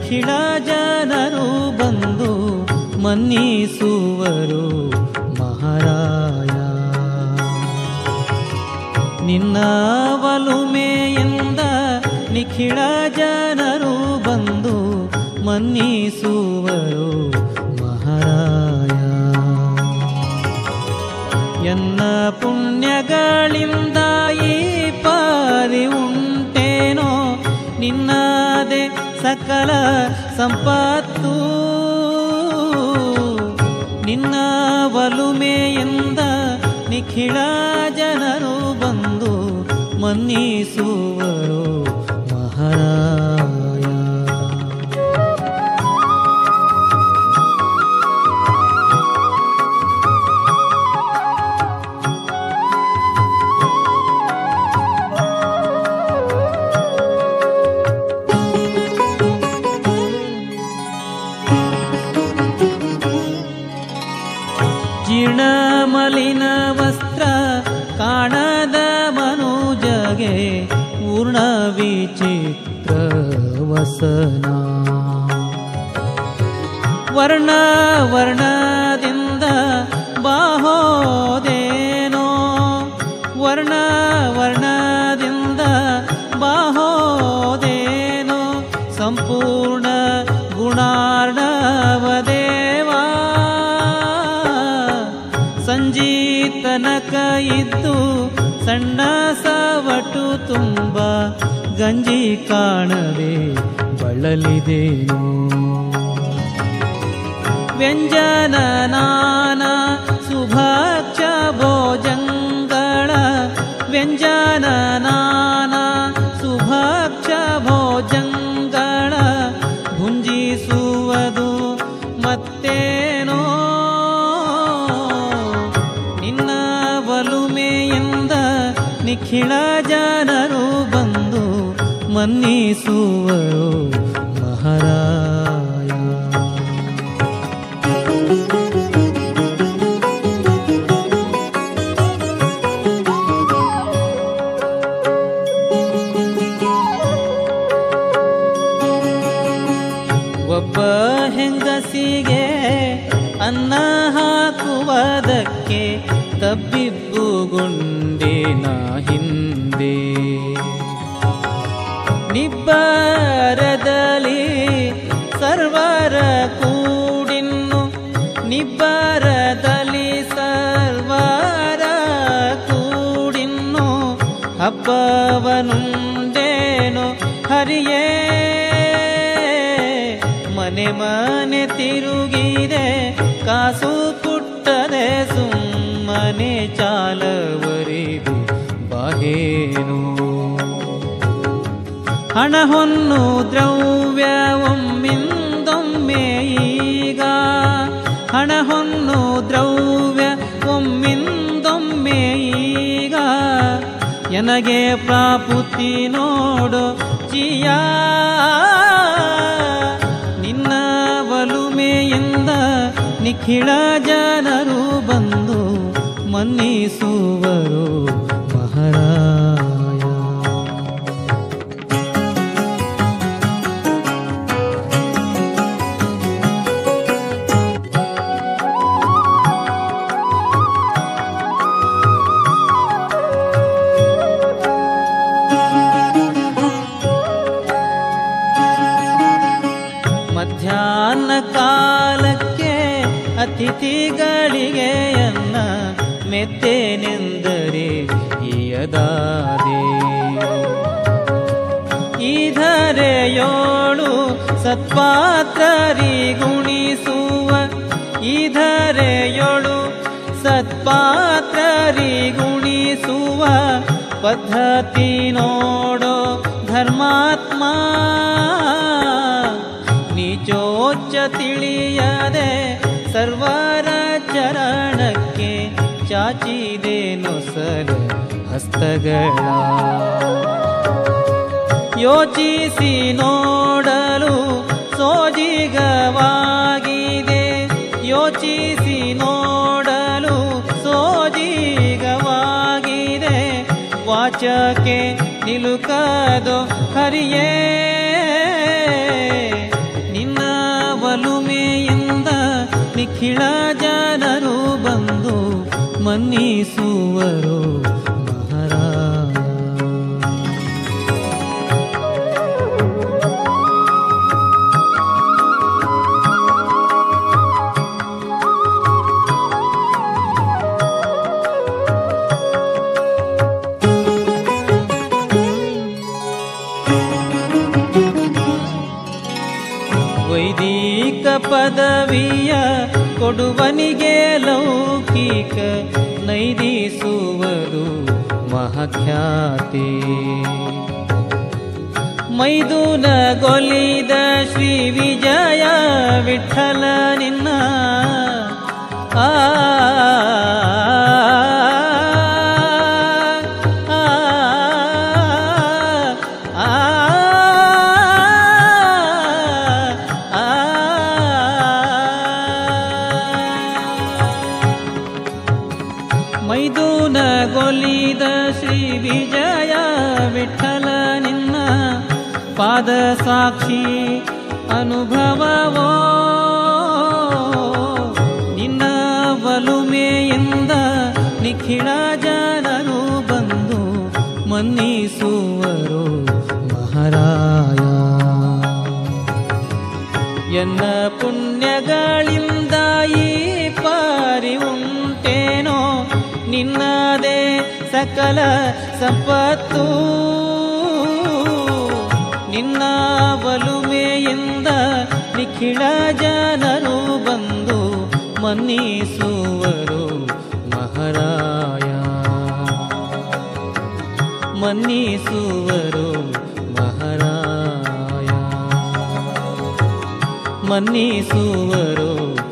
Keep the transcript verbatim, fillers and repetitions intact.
ನಿಖಿಳ ಜನರು ಬಂದು ಮನ್ನಿಸುವರು ಮಹಾರಾಯ. ನಿನ್ನ ಒಲುಮೆಯಿಂದ ನಿಖಿಳ ಜನರು ಬಂದು ಮನ್ನಿಸುವರು ಮಹಾರಾಯ. ಎನ್ನ ಪುಣ್ಯಗಳಿಂದ ಈ ಪಾರಿ ಉಂಟೇನೋ ನಿನ್ನದೇ ಸಕಲ ಸಂಪತ್ತು. ನಿನ್ನ ಒಲುಮೆಯಿಂದ ನಿಖಿಳ ಜನರು ಬಂದು ಮನ್ನಿಸುವರು ಮಹಾರಾಯ. ಜೀರ್ಣಮಲಿನ ವಸ್ತ್ರ ಕಾಣದ ಮನುಜಗೆ ಪೂರ್ಣ ವಿಚಿತ್ರ ವಸನ. ವರ್ಣ ವರ್ಣದಿಂದ ಬಾಹೋದೇನೋ ವರ್ಣ ವರ್ಣದಿಂದ ಬಾಹೋದೇನೋ ಸಂಪೂರ್ಣ ಗುಣಾರ್ಣವದೇವಾ. ಸಂಜೀತನಕ ಇದ್ದು ಸಣ್ಣ ಸವಟು ತುಂಬ ಗಂಜಿ ಕಾಣದೆ ಬಳಲಿದೇನು. ವ್ಯಂಜನ ನಾನಾ ಸುಭಕ್ಷ ಭೋಜಂಗಳ ವ್ಯಂಜನ ನಾನಾ ಸುಭಕ್ಷ ಭೋಜಂಗಳ ಭುಂಜಿಸುವುದು ಮತ್ತೇನೋ. ನಿನ್ನ ಒಲುಮೆಯಿಂದ ನಿಖಿಳ ಜನರು ಬಂದು ಮನ್ನಿಸುವರು ಮಹಾರಾಯ. ಒಬ್ಬ ಹೆಂಗಸಿಗೆ ಅನ್ನ ಹಾಕುವುದಕ್ಕೆ ತಬ್ಬಿಬ್ಬುಗೊಂಡೇನ ಹಿಂದೆ. ನಿಬ್ಬರದಲ್ಲಿ ಸರ್ವರ ಕೂಡಿನ್ನು ನಿಬ್ಬರದಲ್ಲಿ ಸರ್ವರ ಕೂಡಿನ್ನು ಹಬ್ಬವನುಂಡೇನು ಹರಿಯೇ. ಮನೆ ಮನೆ ತಿರುಗಿದೆ ಕಾಸು ಕುಟ್ಟದೆ ಸುಮ್ಮನೆ ಚಾಲವರಿದು ಬಾಹೇನು. ಹಣ ಹೊನ್ನು ದ್ರವ್ಯವೊಮ್ಮಿಂದೊಮ್ಮೆ ಈಗ ಹಣ ಹೊನ್ನು ದ್ರವ್ಯ ಒಮ್ಮಿಂದೊಮ್ಮೆ ಈಗ ನನಗೆ ಪ್ರಾಪುತಿ ನೋಡು ಜಿಯ. ನಿನ್ನ ಒಲುಮೆಯಿಂದ ನಿಖಿಳ ಜನರು ಬಂದು ಮನ್ನಿಸುವರು ಮಹಾರಾಯ. ಮಧ್ಯಾಹ್ನ ಕಾಲಕ್ಕೆ ಅತಿಥಿಗಳಿಗೆ ಅನ್ನ ಮೆತ್ತೇನೆಂದರೆ ಇಯದಾದೆ. ಈಧರೆಯೋಳು ಸತ್ಪಾತ್ರರಿಗುಣಿಸುವ ಈಧರೆಯೋಳು ಸತ್ಪಾತ್ರರಿಗುಣಿಸುವ ಪದ್ಧತಿ ನೋಡೋ ಧರ್ಮಾತ್ಮ. ನಿಜೋಚ್ಚ ತಿಳಿಯದೆ ಸರ್ವರ ಚರಣಕ್ಕೆ ಚಾಚಿದೆ ನೊಸಲ ಹಸ್ತಗಳ. ಯೋಚಿಸಿ ನೋಡಲು ಸೋಜಿಗವಾಗಿದೆ ಯೋಚಿಸಿ ನೋಡಲು ಸೋಜಿಗವಾಗಿದೆ. ವಾಚಕ್ಕೆ ನಿಲುಕದೋ ಹರಿಯೇ ನಿಖಿಳ ಜನರು ಬಂದು ಮನ್ನಿಸುವರು ಮಹಾರಾಯ. ವೈದಿಕ ಪದವಿಯ ಕೊಡುವನಿಗೆ ಲೌಕಿಕ ನೈದಿಸುವುದು ಮಹಾಖ್ಯಾತಿ. ಮೈದುನಗೊಲಿದ ಶ್ರೀ ವಿಜಯ ವಿಠಲ ನಿನ್ನ ಆ ಮೈದುನಗೊಲಿದ ಶ್ರೀ ವಿಜಯ ವಿಠಲ ನಿನ್ನ ಪಾದ ಸಾಕ್ಷಿ ಅನುಭವವೋ ನಿನ್ನ ಒಲುಮೆಯಿಂದ ನಿಖಿಳ ಜನರು ಬಂದು ಮನ್ನಿಸುವರು ಮಹಾರಾಯ. ಎನ್ನ ಪುಣ್ಯಗಳಿಂದ ಈ ಪಾರಿ ಉಂಟೇನೋ ನಿನ್ನದೇ ಸಕಲ ಸಂಪತ್ತು. ನಿನ್ನ ಒಲುಮೆಯಿಂದ ನಿಖಿಳ ಜನರು ಬಂದು ಮನ್ನಿಸುವರು ಮಹಾರಾಯ. ಮನ್ನಿಸುವರು ಮಹಾರಾಯ. ಮನ್ನಿಸುವರು